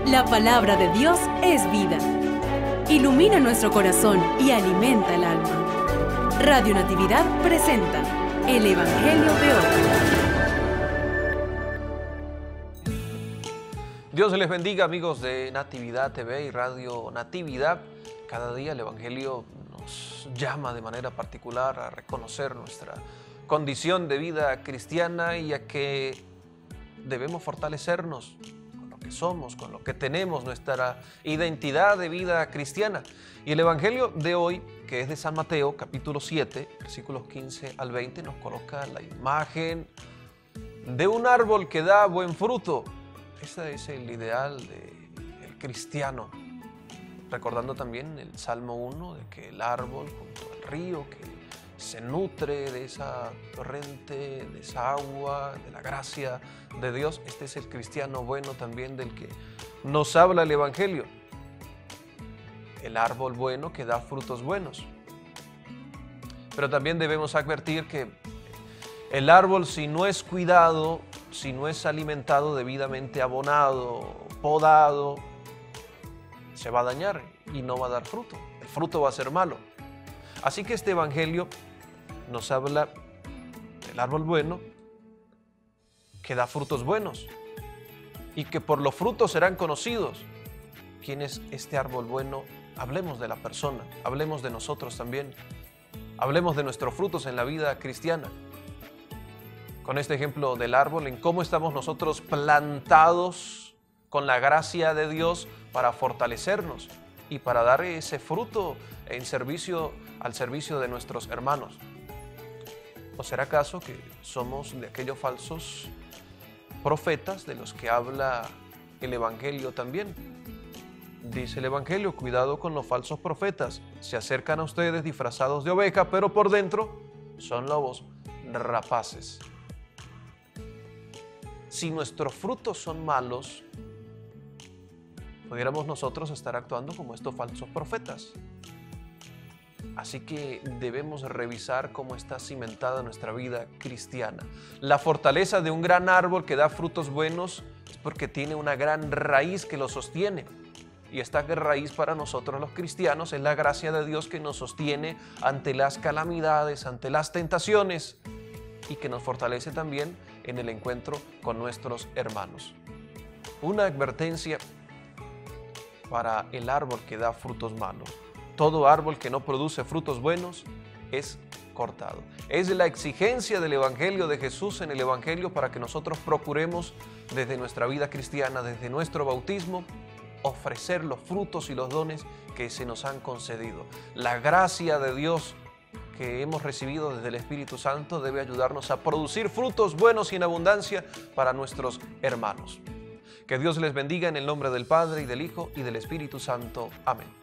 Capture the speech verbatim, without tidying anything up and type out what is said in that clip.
La palabra de Dios es vida. Ilumina nuestro corazón y alimenta el alma. Radio Natividad presenta el Evangelio de hoy. Dios les bendiga, amigos de Natividad T V y Radio Natividad. Cada día el Evangelio nos llama de manera particular a reconocer nuestra condición de vida cristiana y a que debemos fortalecernos con lo que somos, con lo que tenemos, nuestra identidad de vida cristiana. Y el Evangelio de hoy, que es de San Mateo, capítulo siete, versículos quince al veinte, nos coloca la imagen de un árbol que da buen fruto. Ese es el ideal del cristiano. Recordando también el Salmo uno, de que el árbol junto al río que se nutre de esa torrente, de esa agua, de la gracia de Dios. Este es el cristiano bueno también del que nos habla el Evangelio. El árbol bueno que da frutos buenos. Pero también debemos advertir que el árbol, si no es cuidado, si no es alimentado, debidamente abonado, podado, se va a dañar y no va a dar fruto. El fruto va a ser malo. Así que este Evangelio nos habla del árbol bueno que da frutos buenos y que por los frutos serán conocidos. ¿Quién es este árbol bueno? Hablemos de la persona, hablemos de nosotros también, hablemos de nuestros frutos en la vida cristiana. Con este ejemplo del árbol, en cómo estamos nosotros plantados con la gracia de Dios para fortalecernos y para dar ese fruto en servicio, al servicio de nuestros hermanos. ¿O será acaso que somos de aquellos falsos profetas de los que habla el Evangelio también? Dice el Evangelio: cuidado con los falsos profetas, se acercan a ustedes disfrazados de oveja, pero por dentro son lobos rapaces. Si nuestros frutos son malos, pudiéramos nosotros estar actuando como estos falsos profetas. Así que debemos revisar cómo está cimentada nuestra vida cristiana. La fortaleza de un gran árbol que da frutos buenos es porque tiene una gran raíz que lo sostiene. Y esta raíz para nosotros los cristianos es la gracia de Dios que nos sostiene ante las calamidades, ante las tentaciones, y que nos fortalece también en el encuentro con nuestros hermanos. Una advertencia para el árbol que da frutos malos: todo árbol que no produce frutos buenos es cortado. Es la exigencia del Evangelio de Jesús en el Evangelio para que nosotros procuremos desde nuestra vida cristiana, desde nuestro bautismo, ofrecer los frutos y los dones que se nos han concedido. La gracia de Dios que hemos recibido desde el Espíritu Santo debe ayudarnos a producir frutos buenos y en abundancia para nuestros hermanos. Que Dios les bendiga en el nombre del Padre, y del Hijo, y del Espíritu Santo. Amén.